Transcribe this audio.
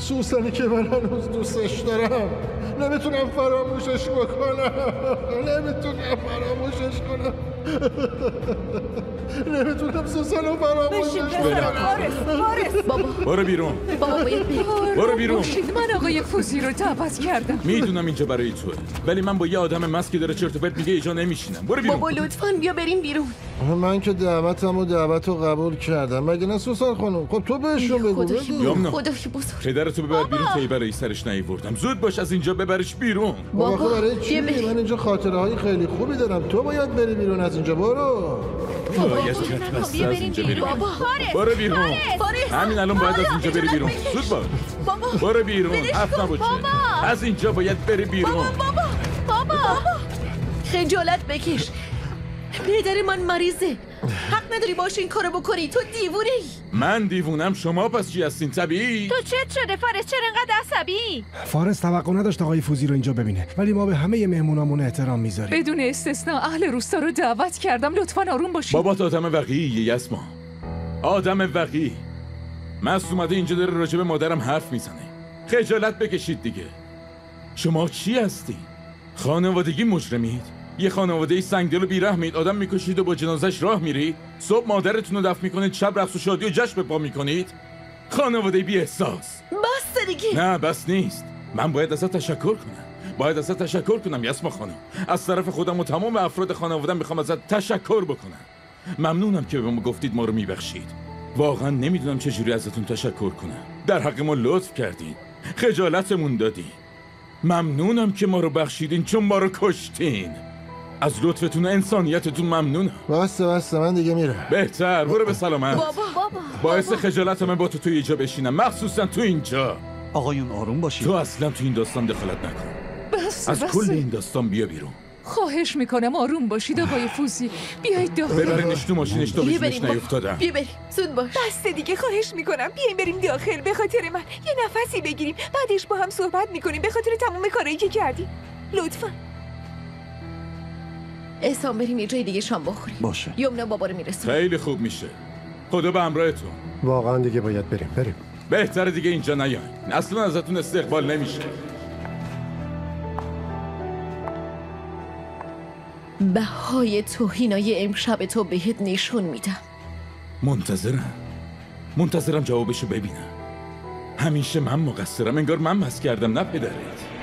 سوسنی که من هنوز دوستش دارم نمیتونم فراموشش بکنم. نمیتونم فراموشش کنم. نمیتونم سوسنو فراموشش کنم. بابا برو بیرون. بابا باید بریم. برو بیرون. من آقای فوزی رو دعوت کردم. میدونم اینجا برای توه، ولی من با یه آدم مسکی داره چرت و پرت میگه اینجا نمیشینم. برو بیرون. بابا لطفاً بیا بریم بیرون. من که دعوت رو قبول کردم. مگه نه سوسن خانم؟ خب تو بهشون بگو. یمنا خدای بزرگ. پدرتو ببر بیرون تا برای سرش نیوردم. زود باش از اینجا ببرش بیرون. بابا برای چی؟ من اینجا خاطره های خیلی خوبی دارم. تو باید بری بیرون از اینجا. برو. باید کت بسته از اینجا بری بیرون. برو بیرون. همین الان باید از اینجا بری بیرون. زود باش. برو بیرون. حرف نباشه. از اینجا باید بری بیرون. بابا خجالت بکش. پدر من مریضه. حق نداری باش این کارو بکنی. تو دیوونه ای. من دیوونم؟ شما پس چی هستین؟ طبیعی؟ تو چت شده فارس؟ چرا انقدر عصبی؟ فارس توقع نداشت آقای فوزی رو اینجا ببینه، ولی ما به همه مهمونامون احترام میذاریم. بدون استثنا اهل روستا رو دعوت کردم. لطفاً آروم باشید. بابات آدم وقیحیه یسما. آدم وقیح. مست اومده اینجا داره راجب مادرم حرف میزنه. خجالت بکشید دیگه. شما چی هستی؟ خانوادگی مجرمید؟ یه خانواده سنگدل و بیرحمید، آدم میکشید و با جنازش راه میرید؟ صبح مادرتون رو دفن میکنید، شب رقص و شادی و جشن به پا میکنید؟ خانواده بی احساس. بس دیگه. نه بس نیست. من باید ازت تشکر کنم. یسما خانم، از طرف خودم و تمام افراد خانواده‌ام میخوام ازت تشکر بکنم. ممنونم که به ما گفتید ما رو میبخشید. واقعا نمیدونم چجوری ازتون تشکر کنم. در حق ما لطف کردین، خجالتمون دادین. ممنونم که ما رو بخشیدین چون ما رو کشتین. از لطفتون و انسانیتتون ممنونم. بسته من دیگه میرم. بهتر برو به سلامت. بابا باعث خجالتم با تو اینجا بشینم، مخصوصا تو اینجا. آقایون آروم باشید. تو اصلا تو این داستان دخالت نکن. از کل این داستان بیا بیرون. خواهش میکنم آروم باشید آقای فوزی. بیایید داخل. ببرینش تو ماشینش تا بهش نیفتادم. بیا بریم. زود باش. بس دیگه خواهش میکنم بیایم بریم داخل. به خاطر من یه نفسی بگیریم، بعدش با هم صحبت میکنیم به خاطر تمام کارهایی که کردیم. لطفا احسان بریم یه جای دیگه شام بخوریم. باشه. یمنا بابا رو میرسه. خیلی خوب میشه. خدا به همراهتون. واقعا دیگه باید بریم. بهتره دیگه اینجا نیاین. اصلا ازتون استقبال نمیشه. بهای توهینای امشب تو بهت نشون میدم. منتظرم جوابشو ببینم. همیشه من مقصرم، انگار من مس کردم نه پدرت.